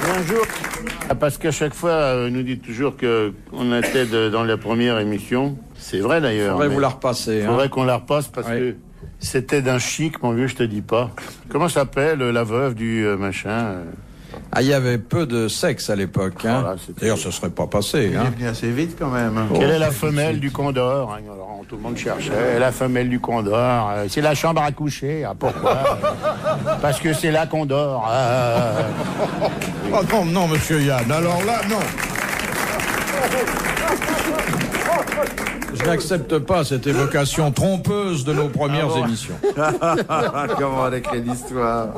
Un jour, parce qu'à chaque fois, on nous dit toujours qu'on était dans la première émission. C'est vrai d'ailleurs. Faudrait vous la repasser. Faudrait qu'on la repasse parce que c'était d'un chic, mon vieux, je te dis pas. Comment s'appelle la veuve du machin Ah, il y avait peu de sexe à l'époque. Hein. Voilà, d'ailleurs, ça serait pas passé. Il est venu assez vite quand même. Quelle est la femelle du Condor Alors, tout le monde cherchait. La femelle du Condor, c'est la chambre à coucher. Ah, pourquoi Parce que c'est là qu'on dort. Oh non, non, monsieur Yann, alors là, non. Je n'accepte pas cette évocation trompeuse de nos premières émissions. Comment on écrit l'histoire.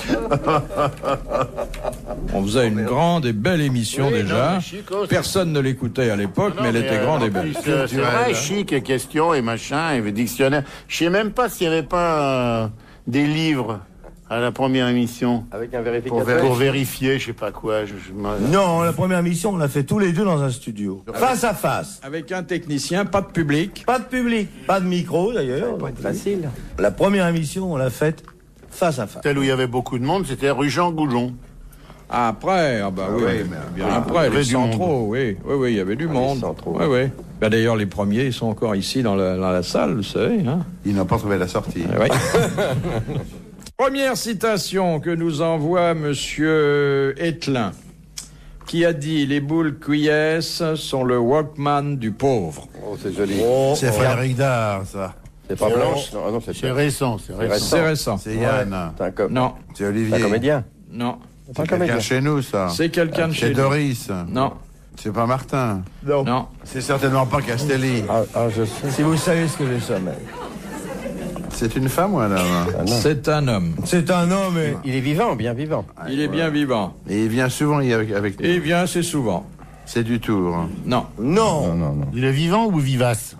On faisait une grande et belle émission déjà. Personne ne l'écoutait à l'époque, mais elle était grande et belle. C'est vrai, chic et questions et machin, et dictionnaire. Je sais même pas s'il n'y avait pas des livres à la première émission. Avec un vérificateur. Pour vérifier, je sais pas quoi. Non, la première émission, on l'a fait tous les deux dans un studio. Face à face. Avec un technicien, pas de public. Pas de public, pas de micro d'ailleurs. Ça va pas être facile. La première émission, on l'a faite face à face. Celle où il y avait beaucoup de monde, c'était rue Jean Goujon. Après, ah bah oui, bien après, les centraux, oui, il y avait du monde. Oui, oui. Bah, d'ailleurs, les premiers, ils sont encore ici dans la salle, vous savez. Hein. Ils n'ont pas trouvé la sortie. Oui. Première citation que nous envoie Monsieur Etlin, qui a dit « Les boules Quies sont le Walkman du pauvre ». Oh, c'est joli. C'est Frédéric Dard, ça. C'est pas Blanche. Non, non, c'est récent. C'est récent. C'est Yann. Non. C'est Olivier. C'est un comédien. Non. C'est quelqu'un chez nous, ça. C'est quelqu'un de chez nous. C'est Doris. Non. C'est pas Martin. Non. C'est certainement pas Castelli. Je sais. Si vous savez ce que je sommes. C'est une femme ou un homme? C'est un homme. C'est un homme. Il est vivant, bien vivant. Il est bien vivant. Et il vient souvent avec nous. Et il vient assez souvent. C'est du Tour. Non. Non. Il est vivant ou vivace?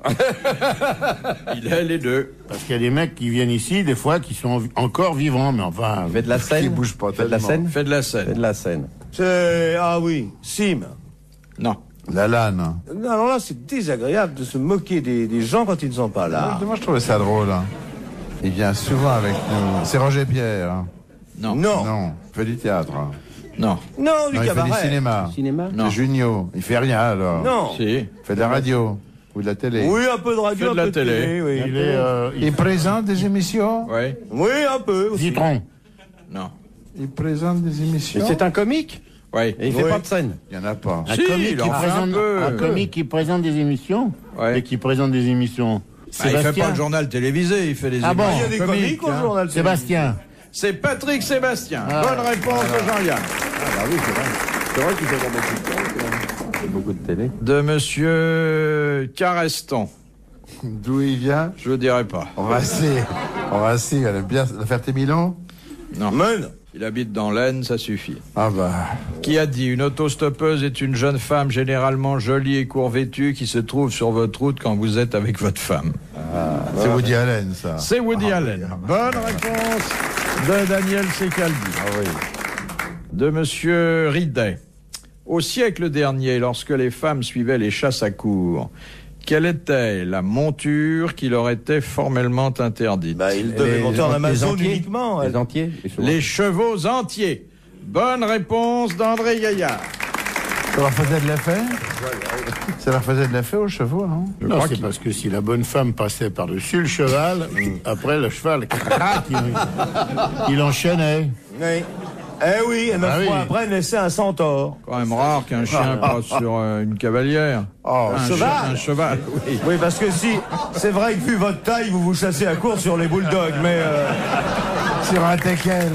Il est les deux. Parce qu'il y a des mecs qui viennent ici, des fois, qui sont encore vivants, mais enfin... Fait de la scène. Qui bouge pas Fait de la tellement. scène. Fait de la scène. Fait de la scène. C'est... Ah oui, Sim. Non. La Lanne. Alors là, c'est désagréable de se moquer des gens quand ils ne sont pas là. Moi, je trouvais ça drôle. Hein. Il vient souvent avec nous. C'est Roger Pierre. Hein. Non. Non. Il fait du théâtre. Hein. Non. Non, du Non, il fait cabaret. du cinéma. Cinéma. Non. C'est Junio. Il fait rien alors. Non. Si. Il fait de la radio. Ou de la télé. Oui, un peu de radio, Fait de un la peu de télé. télé, oui. Il présente des émissions. Oui. Oui, un peu aussi. Citron. Non. Il présente des émissions. Mais c'est un comique. Oui. Et il fait pas de scène. Il n'y en a pas. Un Si, comique il en fait un peu. un comique qui présente des émissions. Ouais. Et qui présente des émissions. Bah, il fait pas le journal télévisé, il fait des Ah bon, émissions Il y a des comiques au hein. journal. Sébastien. C'est Patrick Sébastien. Bonne réponse de Jean-Yann. Ah oui, c'est vrai. C'est vrai qu'il fait pas beaucoup de temps. Il fait beaucoup de télé. De Monsieur Careston. D'où il vient? Je ne dirai pas. On va essayer. Elle aime bien la Ferté-Milon. Non. Men. Il habite dans l'Aisne, ça suffit. Ah bah. Qui a dit une autostoppeuse est une jeune femme généralement jolie et court-vêtue qui se trouve sur votre route quand vous êtes avec votre femme. C'est Woody Allen, ça. C'est Woody Allen. Bonne réponse de Daniel Secaldi. Ah oui. De Monsieur Ridet. Au siècle dernier, lorsque les femmes suivaient les chasses à courre, quelle était la monture qui leur était formellement interdite? Bah, il devait monter en Amazon uniquement. Les entiers. Les chevaux entiers. Bonne réponse d'André Gaillard. Ça leur faisait de l'effet? Ça leur faisait de l'effet aux chevaux, non? Non, c'est parce que si la bonne femme passait par-dessus le cheval, après le cheval, crac, il enchaînait. Oui. Eh oui, et 9 Ah oui. mois après, naissait un centaure. Quand même rare qu'un chien passe sur une cavalière. Oh, Un cheval, oui. Oui, parce que si, c'est vrai que vu votre taille, vous vous chassez à court sur les bulldogs, mais sur un teckel.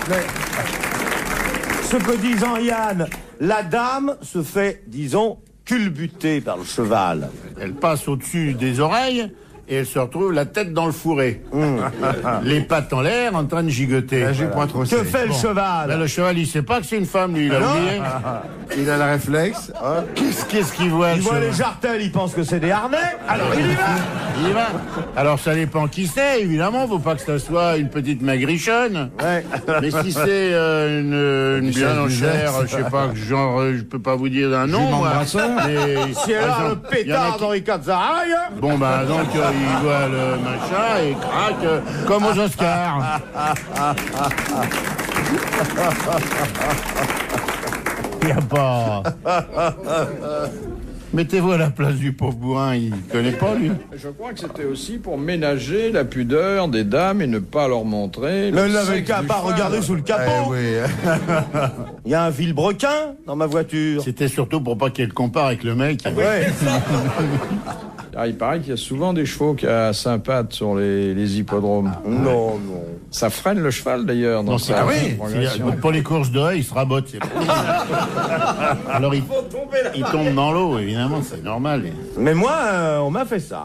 ce que dit Jean-Yann, la dame se fait, disons, culbuter par le cheval. Elle passe au-dessus des oreilles et elle se retrouve la tête dans le fourré. Les pattes en l'air en train de gigoter. Là, j'ai pas trop Que fait le cheval? Là, le cheval, il sait pas que c'est une femme, lui, il a oublié. Il a le réflexe. Hein. Qu'est-ce qu'il voit, Il le voit cheval les jartelles, il pense que c'est des harnais, alors il y va. Il y va. Alors, ça dépend qui c'est, évidemment. Faut pas que ça soit une petite magrichonne. Ouais. Mais si c'est une bien en chair, je sais pas, genre, je peux pas vous dire d'un nom, Jument moi. Brasseur. Mais, Si elle par a le exemple, il y en a pétard qui- d'Henri Cazaraille, Bon, bah, donc, il voit le machin et craque, comme aux Oscars. Il n'y a pas... Mettez-vous à la place du pauvre bourrin, il connaît pas, lui. Je crois que c'était aussi pour ménager la pudeur des dames et ne pas leur montrer. Mais il le n'avait sexe qu'à du pas cheval. regarder sous le capot. Eh oui. Il y a un vilebrequin dans ma voiture. C'était surtout pour pas qu'il le compare avec le mec. Ouais. Ah, il paraît qu'il y a souvent des chevaux qui a sympathes sur les hippodromes. Non, non. Ça freine le cheval d'ailleurs dans Non, sa ah oui, progression. pour les courses de haie, il se rabote. C'est alors il tombe dans l'eau, évidemment, c'est normal. Mais moi, on m'a fait ça.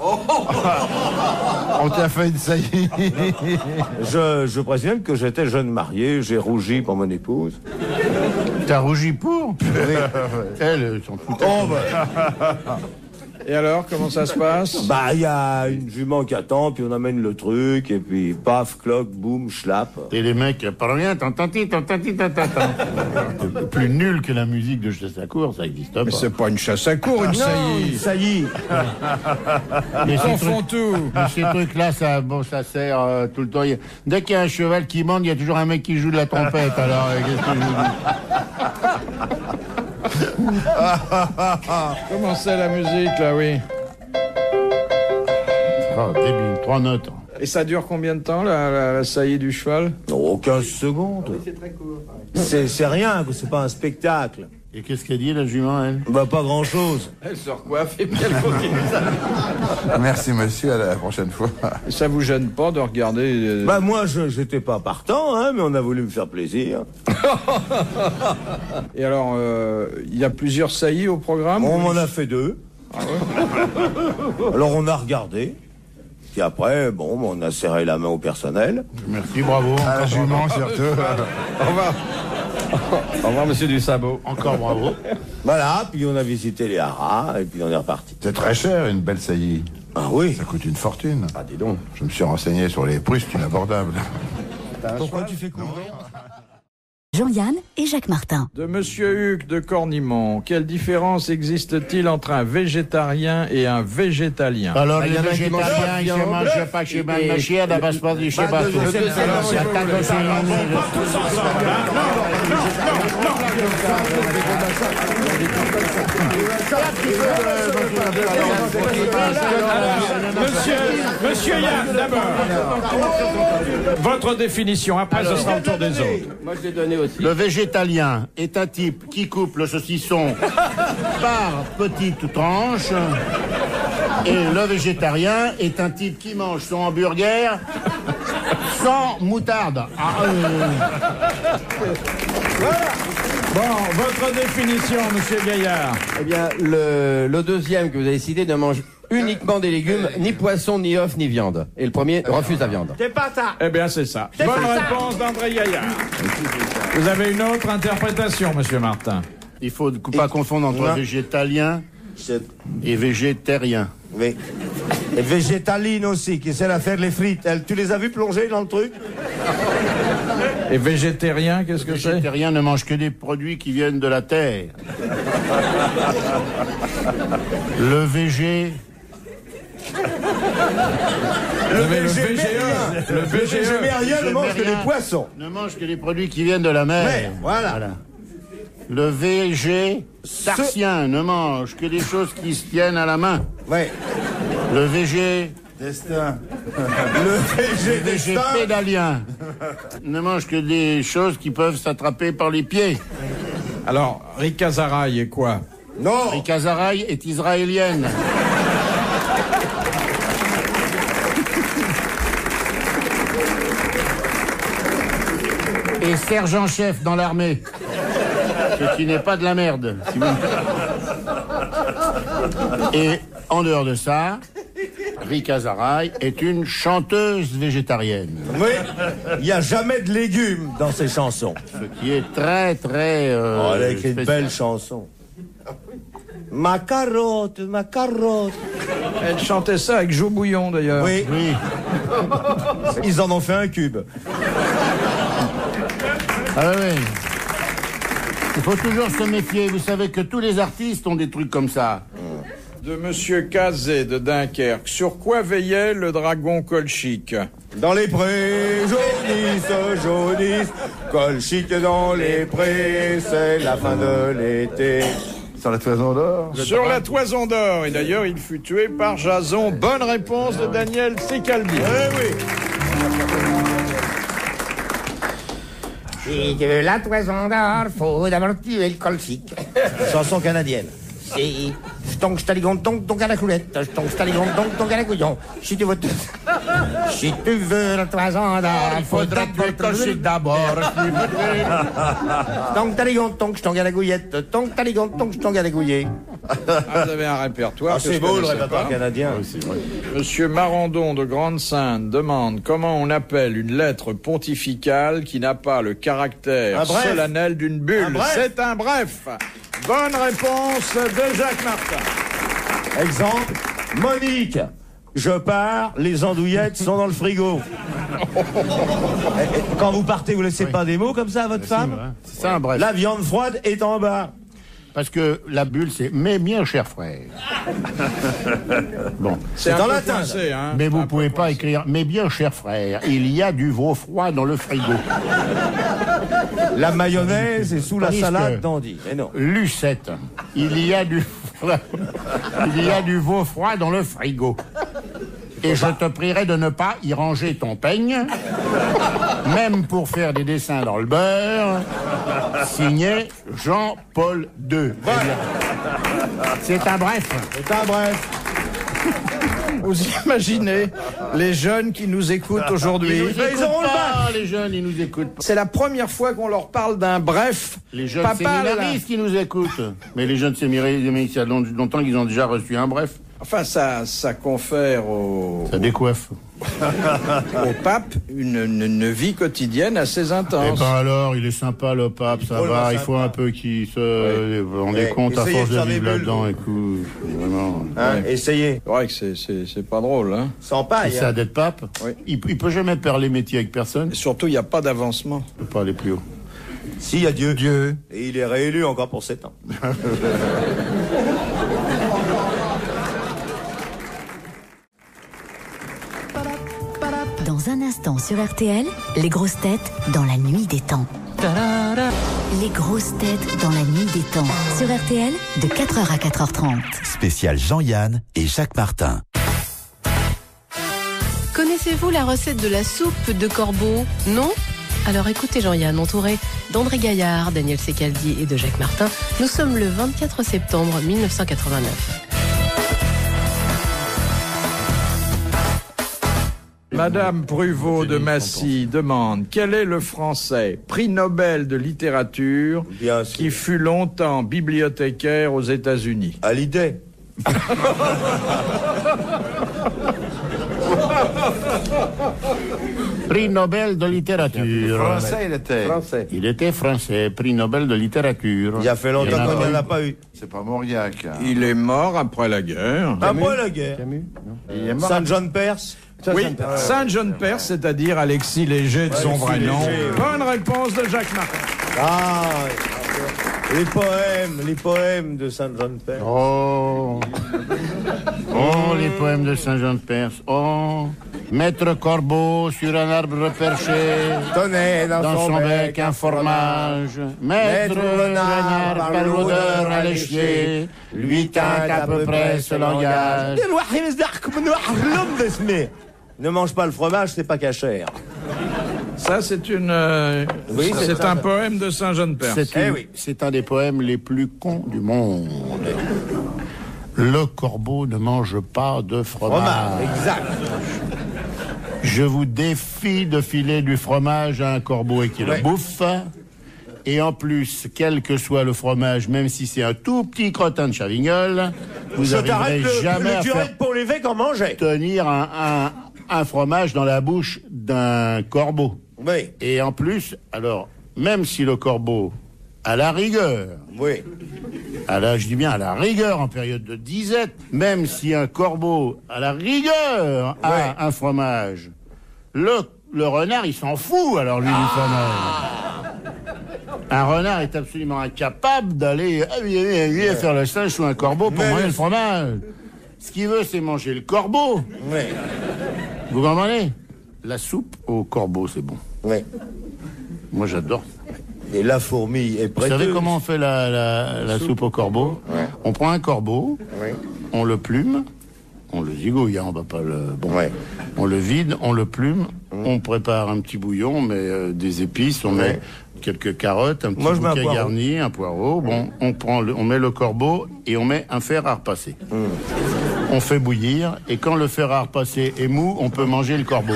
On t'a fait une saillie. Je présume que j'étais jeune marié, j'ai rougi pour mon épouse. T'as rougi pour Elle, s'en fout. Oh, bah, Et alors, comment ça se passe? bah, il y a une jument qui attend, puis on amène le truc, et puis paf, cloc, boum, schlapp. Et les mecs, pas rien, tantati. Plus nul que la musique de chasse à cour, ça existe pas. Mais c'est pas une chasse à cour, une Non, saillie. ça y est. Mais Ils ces en font trucs- tout. mais ces trucs-là, ça sert tout le temps. Dès qu'il y a un cheval qui monte, il y a toujours un mec qui joue de la trompette. Alors, qu'est-ce que je vous dis? Comment c'est la musique, là, oui? Oh, débile, 3 notes. Et ça dure combien de temps, la saillie du cheval? Oh, 15 secondes. C'est très court. C'est rien, c'est pas un spectacle. Et qu'est-ce qu'elle dit, la jument, elle? Bah, pas grand-chose. Elle se recoiffe et puis elle continue. Merci monsieur, à la prochaine fois. Ça vous gêne pas de regarder Bah, moi, j'étais pas partant, hein, mais on a voulu me faire plaisir. Et alors, il y a plusieurs saillies au programme? On m'en a fait 2. Alors, on a regardé. Puis après, bon, on a serré la main au personnel. Merci, bravo. À la jument surtout. Au revoir, monsieur du sabot. Encore bravo. Voilà, puis on a visité les haras, et puis on est reparti. C'est très cher une belle saillie. Ah oui. Ça coûte une fortune. Ah, dis donc. Je me suis renseigné sur les prix, c'est inabordable. Pourquoi tu fais couvrir? Jean-Yann et Jacques Martin. De Monsieur Hugues de Cornimont, quelle différence existe-t-il entre un végétarien et un végétalien? Alors, Bah, les y en a qui végétariens, mangent pas de ils se viande. mangent pas chez Ben Machia, d'abord se passe du chez pas tout. Monsieur Yann, d'abord. Votre définition, après ce sera au tour des autres. Moi, je l'ai donné aussi. Le végétalien est un type qui coupe le saucisson par petites tranches. Et le végétarien est un type qui mange son hamburger sans moutarde. Bon, votre définition, monsieur Gaillard. Eh bien, le deuxième que vous avez cité ne mange uniquement des légumes, ni poisson, ni œufs, ni viande. Et le premier refuse la viande. C'est pas ça. Eh bien, c'est ça. Bonne réponse d'André Gaillard. Vous avez une autre interprétation, monsieur Martin? Il faut pas confondre entre Non. végétalien et végétarien. Oui. Et végétaline aussi, qui sert à faire les frites. Tu les as vues plonger dans le truc? Et végétarien, qu'est-ce que Le c'est? végétarien ne mange que des produits qui viennent de la terre. Le VG... Le VGE. Le VGE. Végétarien ne mange que des poissons. Ne mange que des produits qui viennent de la mer. Mais, voilà. Le végétarien ne mange que des choses qui se tiennent à la main. Ouais. Le VG... Destin. Le végétalien. pédalien ne mange que des choses qui peuvent s'attraper par les pieds. Alors, Rika Zaraï est quoi? Non. Rika Zaraï est israélienne. Et sergent-chef dans l'armée. Ce qui n'est pas de la merde. si vous- Et en dehors de ça, Rika Zaraï est une chanteuse végétarienne. Oui. Il n'y a jamais de légumes dans ses chansons. Ce qui est très, très... Oh, elle a écrit une spécial. belle chanson. Ma carotte, ma carotte. Elle chantait ça avec Joe Bouillon, d'ailleurs. Oui, Oui. ils en ont fait un cube. Ah oui. Il faut toujours se méfier. Vous savez que tous les artistes ont des trucs comme ça. De Monsieur Cazet de Dunkerque. Sur quoi veillait le dragon colchique? Dans les prés jaunes jaunissent, colchique dans les prés, c'est la fin de l'été. Sur la toison d'or. Sur la toison d'or. Et d'ailleurs, il fut tué par Jason. Bonne réponse de Daniel Secaldi. Et de la toison d'or, faut d'abord tuer le colchique. Chanson canadienne. C'est stonk staligon tonk tonk à la coulette, stonk staligon tonk tonk à la couillon. Si tu veux la toison d'or, Il faudra tuer le colchique d'abord. Tonk taligon tonk stonk à la gouillette, tonk taligon tonk stonk à la gouillée. Ah, vous avez un répertoire. que C'est je beau le connaissais répertoire pas. canadien. Monsieur Marandon de Grande-Sainte demande comment on appelle une lettre pontificale qui n'a pas le caractère Un bref. solennel d'une bulle. Un bref. C'est un bref. Bonne réponse de Jacques Martin. Exemple, Monique. Je pars, les andouillettes sont dans le frigo. Quand vous partez, vous laissez pas des mots comme ça à votre femme? C'est ça un bref. La viande froide est en bas. Parce que la bulle, c'est « mais bien, cher frère ». Bon. C'est en un peu latin, coincé, hein. Mais vous Un peu pouvez pas coincé. écrire « mais bien, cher frère, il y a du veau froid dans le frigo La mayonnaise est sous la Tandis salade que- d'Andy. Mais non. ». Lucette, il y a du veau froid dans le frigo. Et je te prierai de ne pas y ranger ton peigne, même pour faire des dessins dans le beurre. Signé Jean-Paul II. C'est un bref. C'est un bref. Vous imaginez les jeunes qui nous écoutent aujourd'hui. Ils auront le bac. Les jeunes, ils nous écoutent pas. C'est la première fois qu'on leur parle d'un bref. Les jeunes papal. séminaristes qui nous écoutent. Mais les jeunes séminaristes, il y a longtemps qu'ils ont déjà reçu un bref. Enfin, ça confère au Ça décoiffe. pape une vie quotidienne assez Eh intense. ben alors, il est sympa le pape, ça Oh, va. le Il faut un peu qu'il se rende compte à essayez force de de faire des vivre bulles, là-dedans. vous. Écoute, vraiment. Hein, essayez. C'est vrai que c'est pas drôle, hein. Sans C'est paille. ça Hein. d'être pape. Oui. Il peut jamais perdre les métiers avec personne. Et surtout, il n'y a pas d'avancement. Il peut pas aller plus haut. Si, il y a Dieu. Dieu. Et il est réélu encore pour 7 ans. Dans un instant sur RTL, les grosses têtes dans la nuit des temps. Les grosses têtes dans la nuit des temps. Sur RTL, de 4h à 4h30. Spécial Jean-Yann et Jacques Martin. Connaissez-vous la recette de la soupe de corbeau? Non? Alors écoutez Jean-Yann, entouré d'André Gaillard, Daniel Secaldi et de Jacques Martin. Nous sommes le 24 septembre 1989. Madame Pruvot de Massy demande quel est le français prix Nobel de littérature Bien sûr. qui fut longtemps bibliothécaire aux États-Unis. À l'idée. Prix Nobel de littérature. Français, il était. Français. Il était français, prix Nobel de littérature. Il y a fait longtemps qu'on n'en a pas eu. C'est pas Mauriac. Hein. Il est mort après la guerre. Après la guerre. Il est mort. Saint John Perse. Oui, Saint John Perse, c'est-à-dire Alexis Léger de son Alexis vrai nom. Léger, oui. Bonne réponse de Jacques Martin. Ah, les poèmes de Saint John Perse. Oh. Oh, les poèmes de Saint-Jean de Perse. Oh. Maître Corbeau sur un arbre perché. Tenez Dans son bec un fromage. Maître renard par l'odeur alléchée. Lui teinte à peu près ce langage. Ne mange pas le fromage, c'est pas cachère. Ça, c'est Oui, c'est un poème de Saint John Perse. C'est un des poèmes les plus cons du monde. Le corbeau ne mange pas de fromage. Exact. Je vous défie de filer du fromage à un corbeau et qu'il le bouffe. Et en plus, quel que soit le fromage, même si c'est un tout petit crottin de Chavignol, vous n'arriverez jamais à faire pour l'évêque en mangeait. tenir un fromage dans la bouche d'un corbeau. Oui, Et en plus, alors, même si le corbeau, à la rigueur, oui. je dis bien à la rigueur en période de disette, même si un corbeau, à la rigueur, a un fromage, le renard, il s'en fout alors lui du fromage. Un renard est absolument incapable d'aller faire le singe sous un corbeau pour manger le fromage. Ce qu'il veut, c'est manger le corbeau. Oui. Vous comprenez? La soupe au corbeau, c'est bon. Ouais. Moi, j'adore. Et la fourmi est Vous prêteuse. savez comment on fait la soupe au corbeau? Ouais. On prend un corbeau, Oui. on le plume, on le zigouille, hein, on va pas le... Bon, Ouais. on le vide, on le plume, on prépare un petit bouillon, on met des épices, on met quelques carottes, un petit Moi, je mets un bouquet poireau. garni, un poireau. Bon, on met le corbeau et on met un fer à repasser. On fait bouillir et quand le fer à repasser est mou, on peut manger le corbeau.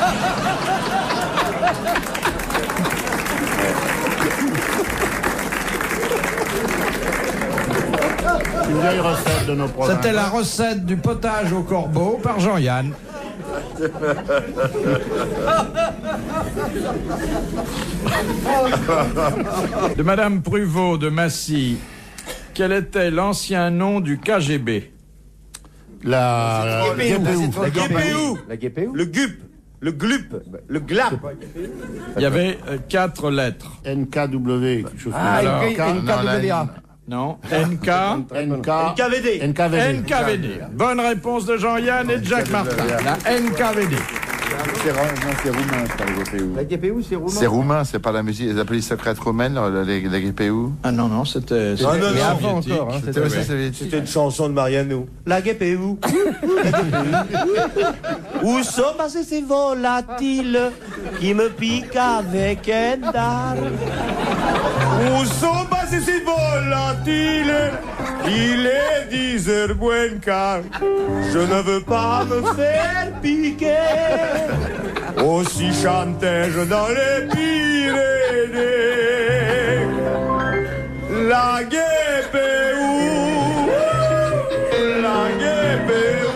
Une vieille recette de nos provinces. C'était la recette du potage au corbeau par Jean-Yann. De Madame Pruvot de Massy. Quel était l'ancien nom du KGB? La GPU. La GPU. La GPU. Le GUP. Le GLUP. Le GLAP. Il y avait 4 lettres. NKW, quelque chose Ah, comme ça. NKWA. Non, NK. NKVD. NKVD. NKVD. Bonne réponse de Jean-Yann et de Jacques Martin. La NKVD. C'est roumain, c'est pas la GPU. La GPU, c'est roumain. C'est roumain, c'est pas la musique. Les appellent secrètes roumaines, la GPU. Ah non, non, c'était... Ah, non, Mais non, avant soviétique. encore, hein, C'était aussi soviétique. C'était une chanson de Mariano. La GPU. La GPU. Où sont passés ces volatiles qui me piquent avec un dalle? Où sont passés ces volatiles? Il est 10h moins quart. Je ne veux pas me faire piquer. Aussi chantais-je dans les Pyrénées. La GPU. La GPU.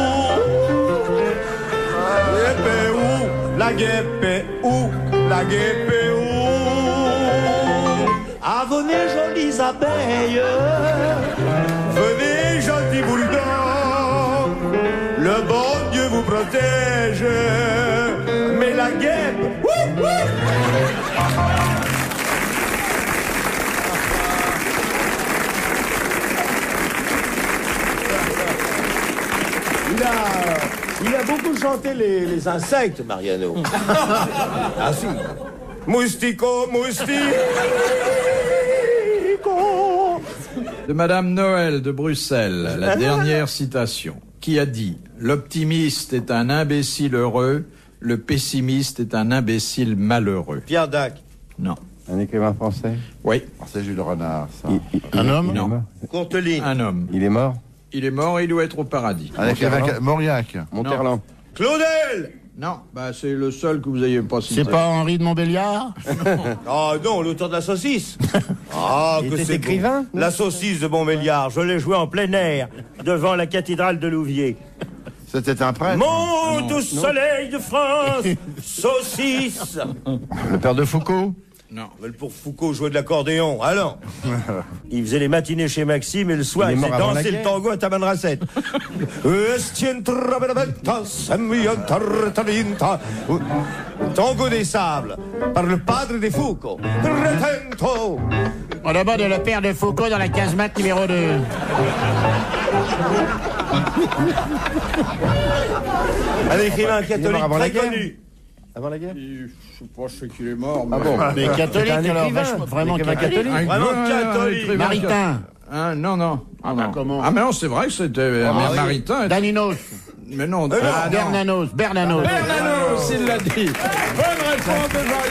La GPU. La GPU. Ah, venez, jolies abeilles. Venez, gentils bouledogs. Le bon Dieu vous protège. Mais la guêpe. Il a beaucoup chanté les insectes, Mariano. Ah si. Moustico, moustico. De Madame Noël de Bruxelles, la dernière citation, qui a dit « L'optimiste est un imbécile heureux, le pessimiste est un imbécile malheureux. Pierre Dac. » Non. Un écrivain français. Oui, C'est Jules Renard, ça. Un homme? non. Courteline. Un homme. Il est mort. Il est mort et il doit être au paradis. Avec Mauriac. Monterland. Claudel. Non, bah c'est le seul que vous ayez pas cité. C'est pas Henri de Montbéliard? Ah non, l'auteur de la saucisse. Ah, Il que était c'est écrivain. beau. La saucisse de Montbéliard, je l'ai jouée en plein air, devant la cathédrale de Louviers. C'était un prêtre. Monte au soleil de France, saucisse. Le père de Foucault. Non. Mais pour Foucault, jouer de l'accordéon, alors. Il faisait les matinées chez Maxime et le soir, Il est il mort faisait avant la danser le guerre. tango à Tamanrasset. Tango des sables, par le padre de Foucault. On demande le père de Foucault dans la casemate numéro 2. Un écrivain Il est mort catholique avant la très guerre. connu. Avant la guerre. Je sais pas, je sais qu'il est mort. Ah bon. Mais catholique, un alors, écrivain. vraiment Écrivain catholique. catholique. Vraiment catholique. Maritain. Hein, non, non. Ah, bah, non. comment? Ah, mais non, c'est vrai que c'était oui. Maritain. Daninos. Mais non, non. Bernanos. Bernanos, il l'a dit. Bonne réponse de Jean-Yann.